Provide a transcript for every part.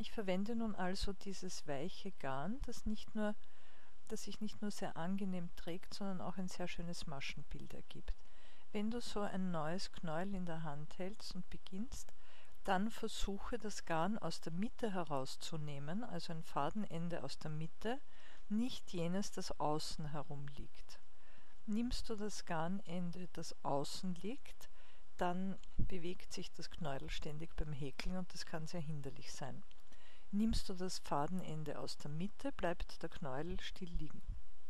Ich verwende nun also dieses weiche Garn, das sich nicht nur sehr angenehm trägt, sondern auch ein sehr schönes Maschenbild ergibt. Wenn du so ein neues Knäuel in der Hand hältst und beginnst, dann versuche das Garn aus der Mitte herauszunehmen, also ein Fadenende aus der Mitte, nicht jenes, das außen herum liegt. Nimmst du das Garnende, das außen liegt, dann bewegt sich das Knäuel ständig beim Häkeln und das kann sehr hinderlich sein. Nimmst du das Fadenende aus der Mitte, bleibt der Knäuel still liegen.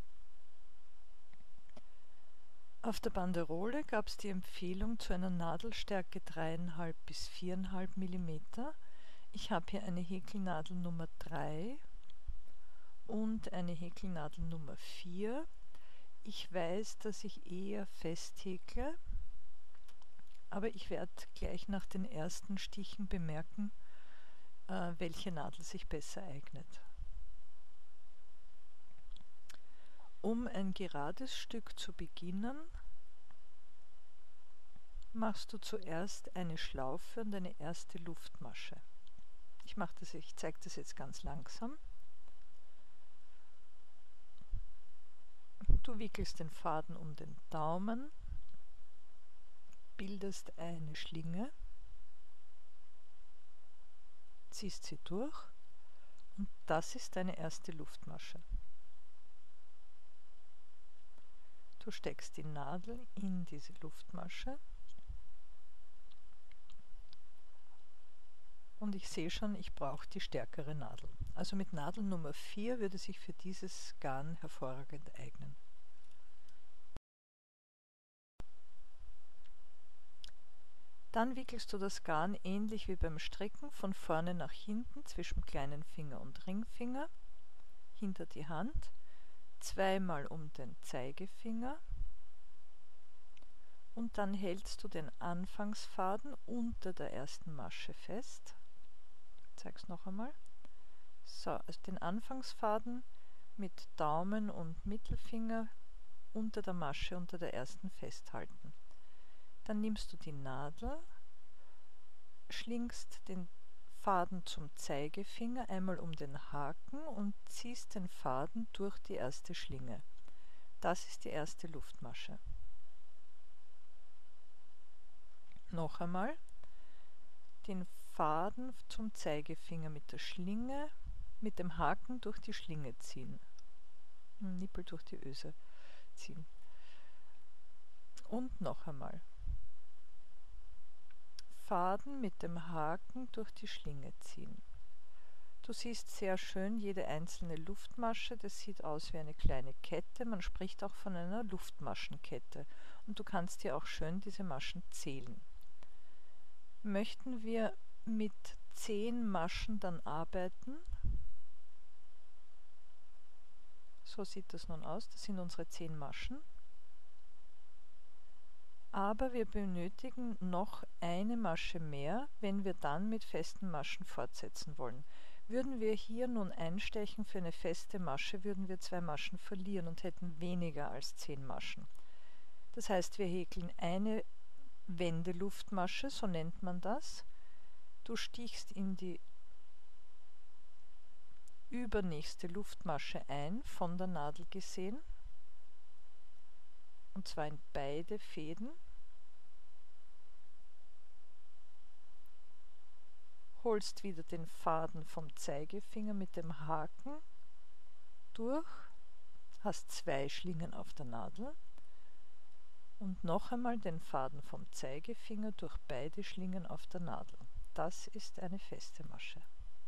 Auf der Banderole gab es die Empfehlung zu einer Nadelstärke 3,5 bis 4,5 mm. Ich habe hier eine Häkelnadel Nummer 3 und eine Häkelnadel Nummer 4. Ich weiß, dass ich eher fest häkle, aber ich werde gleich nach den ersten Stichen bemerken, welche Nadel sich besser eignet. Um ein gerades Stück zu beginnen, machst du zuerst eine Schlaufe und eine erste Luftmasche. Ich zeige das jetzt ganz langsam. Du wickelst den Faden um den Daumen, bildest eine Schlinge, ziehst sie durch und das ist deine erste Luftmasche. Du steckst die Nadel in diese Luftmasche und ich sehe schon, ich brauche die stärkere Nadel. Also mit Nadel Nummer 4 würde sich für dieses Garn hervorragend eignen. Dann wickelst du das Garn ähnlich wie beim Stricken von vorne nach hinten zwischen kleinen Finger und Ringfinger, hinter die Hand, zweimal um den Zeigefinger und dann hältst du den Anfangsfaden unter der ersten Masche fest. Ich zeige es noch einmal. So, also den Anfangsfaden mit Daumen und Mittelfinger unter der Masche, unter der ersten festhalten. Dann nimmst du die Nadel, schlingst den Faden zum Zeigefinger einmal um den Haken und ziehst den Faden durch die erste Schlinge. Das ist die erste Luftmasche. Noch einmal den Faden zum Zeigefinger mit der Schlinge, mit dem Haken durch die Schlinge ziehen. Nippel durch die Öse ziehen. Und noch einmal. Faden mit dem Haken durch die Schlinge ziehen. Du siehst sehr schön jede einzelne Luftmasche, das sieht aus wie eine kleine Kette, man spricht auch von einer Luftmaschenkette und du kannst hier auch schön diese Maschen zählen. Möchten wir mit 10 Maschen dann arbeiten, so sieht das nun aus, das sind unsere 10 Maschen. Aber wir benötigen noch eine Masche mehr, wenn wir dann mit festen Maschen fortsetzen wollen. Würden wir hier nun einstechen für eine feste Masche, würden wir 2 Maschen verlieren und hätten weniger als 10 Maschen. Das heißt, wir häkeln eine Wendeluftmasche, so nennt man das. Du stichst in die übernächste Luftmasche ein, von der Nadel gesehen, und zwar in beide Fäden, holst wieder den Faden vom Zeigefinger mit dem Haken durch, hast 2 Schlingen auf der Nadel und noch einmal den Faden vom Zeigefinger durch beide Schlingen auf der Nadel. Das ist eine feste Masche.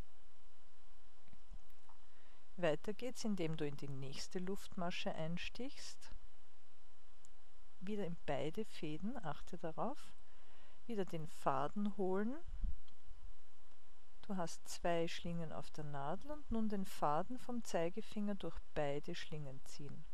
Weiter geht's, indem du in die nächste Luftmasche einstichst, wieder in beide Fäden, achte darauf, wieder den Faden holen, du hast 2 Schlingen auf der Nadel und nun den Faden vom Zeigefinger durch beide Schlingen ziehen.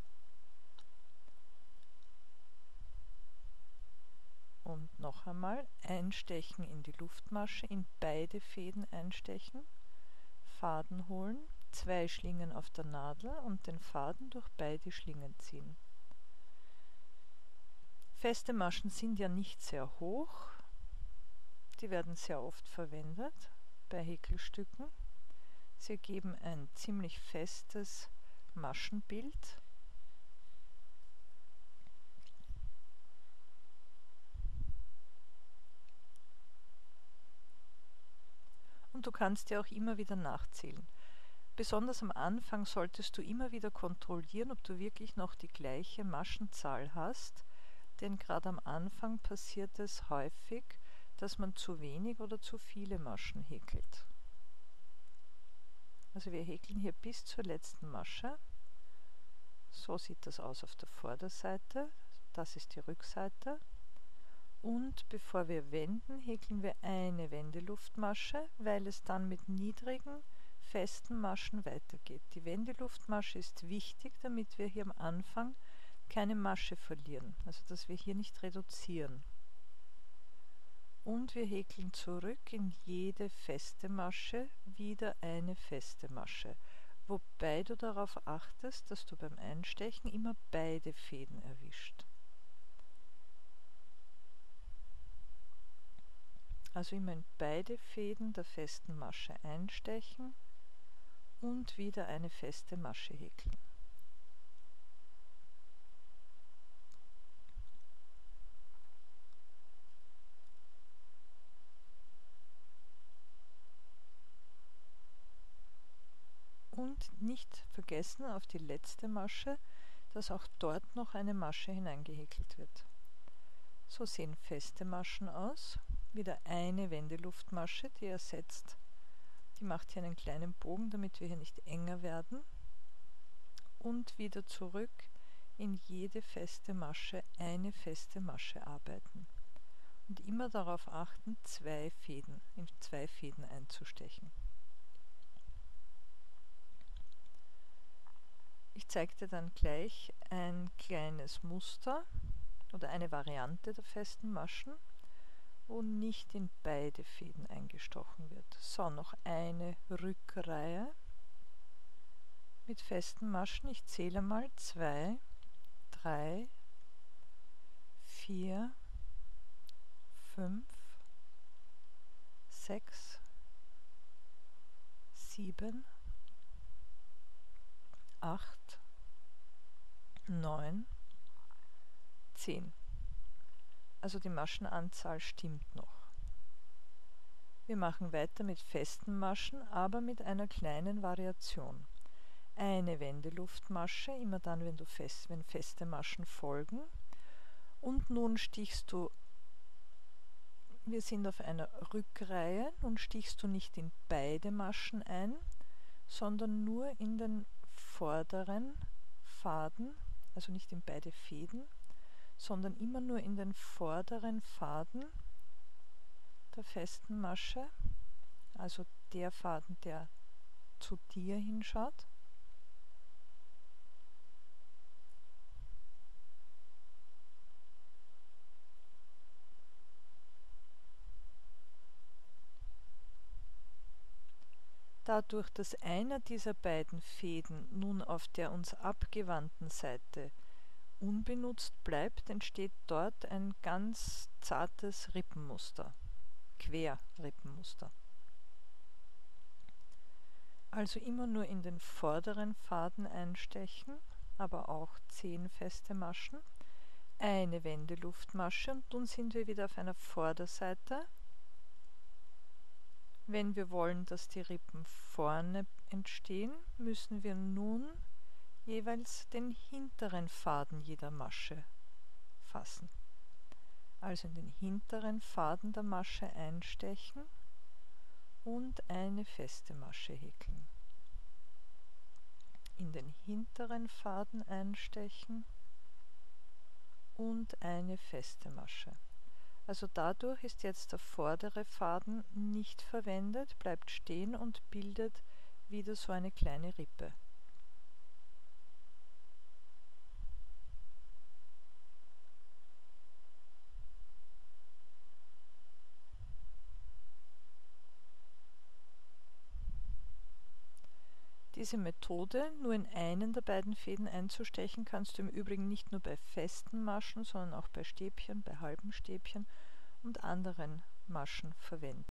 Und noch einmal einstechen in die Luftmasche, in beide Fäden einstechen, Faden holen, 2 Schlingen auf der Nadel und den Faden durch beide Schlingen ziehen. Feste Maschen sind ja nicht sehr hoch, die werden sehr oft verwendet bei Häkelstücken. Sie ergeben ein ziemlich festes Maschenbild. Und du kannst ja auch immer wieder nachzählen. Besonders am Anfang solltest du immer wieder kontrollieren, ob du wirklich noch die gleiche Maschenzahl hast, denn gerade am Anfang passiert es häufig, dass man zu wenig oder zu viele Maschen häkelt. Also wir häkeln hier bis zur letzten Masche. So sieht das aus auf der Vorderseite, das ist die Rückseite. Und bevor wir wenden, häkeln wir eine Wendeluftmasche, weil es dann mit niedrigen, festen Maschen weitergeht. Die Wendeluftmasche ist wichtig, damit wir hier am Anfang keine Masche verlieren, also dass wir hier nicht reduzieren. Und wir häkeln zurück in jede feste Masche wieder eine feste Masche, wobei du darauf achtest, dass du beim Einstechen immer beide Fäden erwischt. Also immer in beide Fäden der festen Masche einstechen und wieder eine feste Masche häkeln. Und nicht vergessen auf die letzte Masche, dass auch dort noch eine Masche hineingehäkelt wird. So sehen feste Maschen aus. Wieder eine Wendeluftmasche, die ersetzt. Die macht hier einen kleinen Bogen, damit wir hier nicht enger werden. Und wieder zurück in jede feste Masche eine feste Masche arbeiten. Und immer darauf achten, in zwei Fäden einzustechen. Ich zeige dir dann gleich ein kleines Muster oder eine Variante der festen Maschen, wo nicht in beide Fäden eingestochen wird. So, noch eine Rückreihe mit festen Maschen. Ich zähle mal 2, 3, 4, 5, 6, 7, 8, 9, 10. Also die Maschenanzahl stimmt noch. Wir machen weiter mit festen Maschen, aber mit einer kleinen Variation. Eine Wendeluftmasche, immer dann, wenn feste Maschen folgen. Und nun stichst du, wir sind auf einer Rückreihe, nun stichst du nicht in beide Maschen ein, sondern nur in den vorderen Faden, also nicht in beide Fäden, sondern immer nur in den vorderen Faden der festen Masche, also der Faden, der zu dir hinschaut. Dadurch, dass einer dieser beiden Fäden nun auf der uns abgewandten Seite unbenutzt bleibt, entsteht dort ein ganz zartes Rippenmuster, Querrippenmuster. Also immer nur in den vorderen Faden einstechen, aber auch 10 feste Maschen, eine Wendeluftmasche und nun sind wir wieder auf einer Vorderseite. Wenn wir wollen, dass die Rippen vorne entstehen, müssen wir nun jeweils den hinteren Faden jeder Masche fassen. Also in den hinteren Faden der Masche einstechen und eine feste Masche häkeln. In den hinteren Faden einstechen und eine feste Masche. Also dadurch ist jetzt der vordere Faden nicht verwendet, bleibt stehen und bildet wieder so eine kleine Rippe. Diese Methode, nur in einen der beiden Fäden einzustechen, kannst du im Übrigen nicht nur bei festen Maschen, sondern auch bei Stäbchen, bei halben Stäbchen und anderen Maschen verwenden.